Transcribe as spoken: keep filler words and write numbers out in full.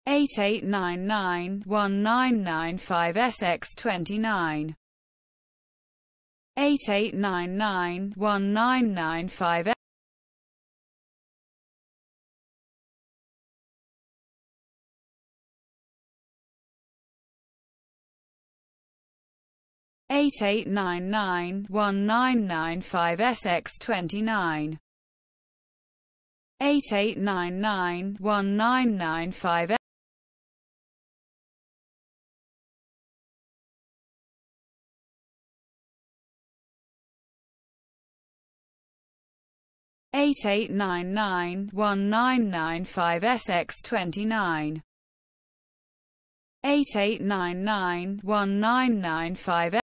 eight eight nine nine one nine nine five S X twenty-nine, eight eight nine nine one nine nine five eight eight nine nine one nine nine five S X twenty-nine, eight eight nine nine one nine nine five eight eight nine nine one nine nine five S X twenty-nine, eight eight nine nine one nine nine five